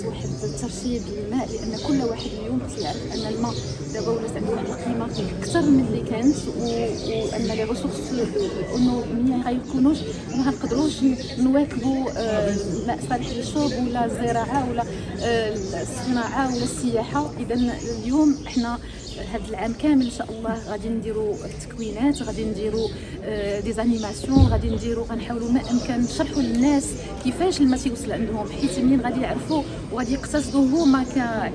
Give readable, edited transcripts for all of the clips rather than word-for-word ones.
واحد الترشيد للماء، لان كل واحد اليوم تيعرف ان الماء دابا ولات عنده واحد القيمه اكثر من اللي كانت، وان لي ريسورس انه ما غيكونوش ما غنقدروش نواكبوا الماء صالح للشرب ولا الزراعه ولا الصناعه ولا السياحه. اذا اليوم احنا هذا العام كامل ان شاء الله غادي نديروا التكوينات، غادي نديروا دي زانيماسيون، غادي نديروا غنحاولوا ما امكن نشرحوا للناس كيفاش الماء تيوصل عندهم، حيت منين غادي يعرفوا وغادي يقتصدوا هما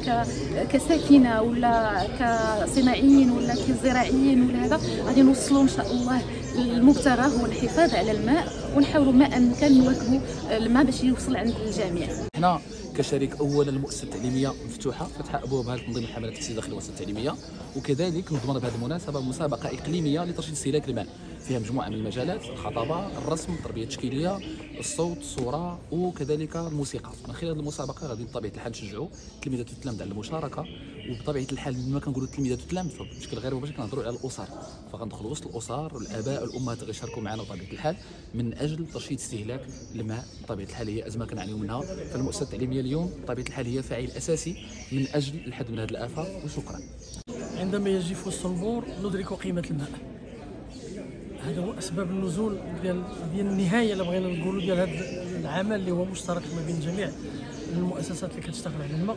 كساكنه ولا كصناعيين ولا كزراعيين ولا هذا، غادي نوصلوا ان شاء الله المبتغى هو الحفاظ على الماء، ونحاولوا ما امكن نواكبوا الماء باش يوصل عند الجميع. احنا كشريك اول المؤسسه التعليميه مفتوحه فتح ابوابها لتنظيم الحملات التحسيس داخل المؤسسه التعليميه، وكذلك نظمنا بهذه المناسبه مسابقه اقليميه لترشيد استهلاك الماء فيها مجموعه من المجالات: الخطابه، الرسم، التربيه التشكيليه، الصوت، الصوره، وكذلك الموسيقى. من خلال هذه المسابقه غادي بطبيعه الحال نشجعوا التلاميذات والتلاميذ على المشاركه، وبطبيعه الحال مما كنقولوا التلاميذات والتلاميذ فبشكل غير مباشر كنهضروا على الاسر، فغندخلوا وسط الاسر والاباء والامهات غيشاركوا معنا بطبيعه الحال من اجل ترشيد استهلاك الماء. بطبيعه الحال هي ازمه كنعانيو منها، فالمؤسسه التعليميه اليوم بطبيعه الحال هي فاعل اساسي من اجل الحد من هذه الافه. وشكرا. عندما يجف الصنبور ندرك قيمه الماء. هذا هو اسباب النزول ديال النهايه اللي بغينا نقولوا ديال هذا العمل اللي هو مشترك ما بين جميع المؤسسات اللي كتشتغل على الماء.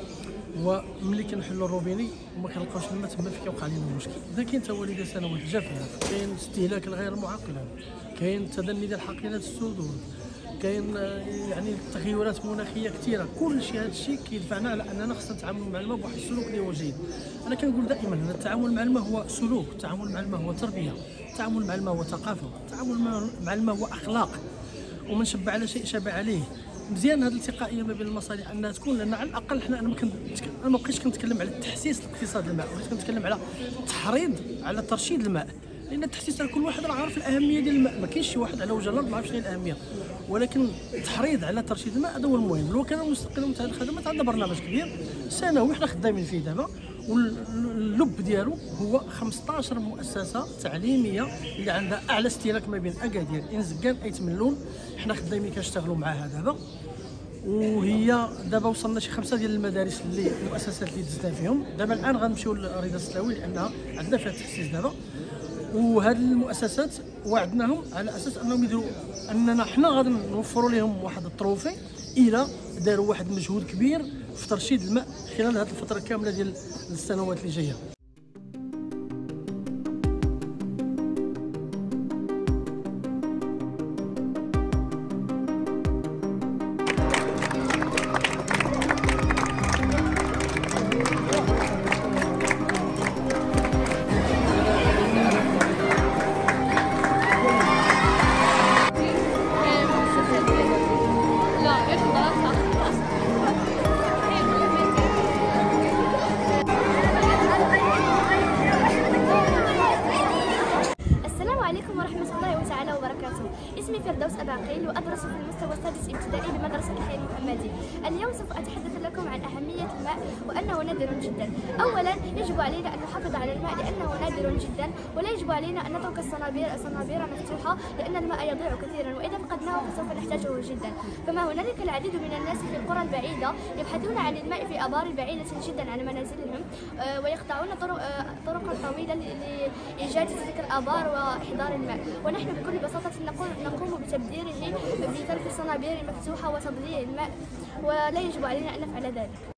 وملي كنحلوا الروبيني وما كنلقاوش الماء تما كيوقع لنا المشكل. اذا كاين تواليد سنوات الجفاف، كاين استهلاك الغير معقل، كاين تدني ديال حقيبه السدود، كاين يعني تغيرات مناخيه كثيره، كل شيء هذا الشيء كيدفعنا على اننا خصنا نتعاملوا مع الماء بواحد السلوك اللي هو جيد. انا كنقول دائما ان التعامل مع الماء هو سلوك، التعامل مع الماء هو تربيه، التعامل مع الماء هو ثقافه، التعامل مع الماء هو اخلاق، ومن شب على شيء شاب عليه. مزيان هذه الالتقائيه ما بين المصالح انها تكون، لان على الاقل حنا انا ما بقيتش كنتكلم على تحسيس الاقتصاد الماء، بقيت كنتكلم على التحريض على ترشيد الماء، لان التحسيس كل واحد راه عارف الاهميه ديال الماء، ما كاينش شي واحد على وجه الارض ما عارف شنو هي الاهميه، ولكن التحريض على ترشيد الماء هذا هو المهم. الوكاله المستقله لمتابعه الخدمات عندها برنامج كبير سنوي حنا خدامين فيه دابا، واللب ديالو هو 15 مؤسسه تعليميه اللي عندها اعلى استهلاك ما بين اكادير، انزكان، ايتملون، حنا خدامين كنشتغلوا معاها دابا. وهي دابا وصلنا شي 5 ديال المدارس اللي المؤسسات اللي دزنا فيهم دابا. الان غنمشيو لرضا السلاوي لانها عندنا فيها التحسيس دابا، وهذه المؤسسات وعدناهم على اساس انهم يديروا اننا حنا غادي نوفروا لهم واحد التروفي الى داروا واحد المجهود كبير في ترشيد الماء خلال هذه الفتره كامله ديال السنوات اللي جايه. عليكم ورحمة الله تعالى وبركاته. اسمي فردوس أباقيل وأدرس في المستوى السادس ابتدائي بمدرسة الحي المحمدي. اليوم سوف أتحدث لكم عن أهمية الماء وأنه نادر جدا. أولا يجب علينا أن نحافظ على الماء لأنه نادر جدا، ولا يجب علينا أن نترك الصنابير مفتوحة لأن الماء يضيع كثيرا، وإذا فقدناه فسوف نحتاجه جدا. كما هنالك العديد من الناس في القرى البعيدة يبحثون عن الماء في آبار بعيدة جدا عن منازلهم، ويقطعون طرقا طويلة لإيجاد تلك الآبار وإحضار الماء، ونحن بكل بساطة نقوم بتبديره بترك الصنابير المفتوحة وتضييع الماء، ولا يجب علينا أن نفعل ذلك.